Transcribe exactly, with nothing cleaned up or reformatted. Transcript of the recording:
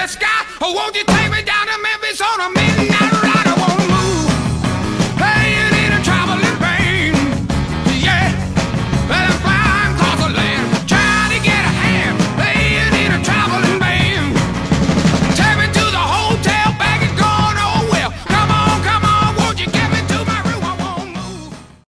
the sky, or won't you take me down to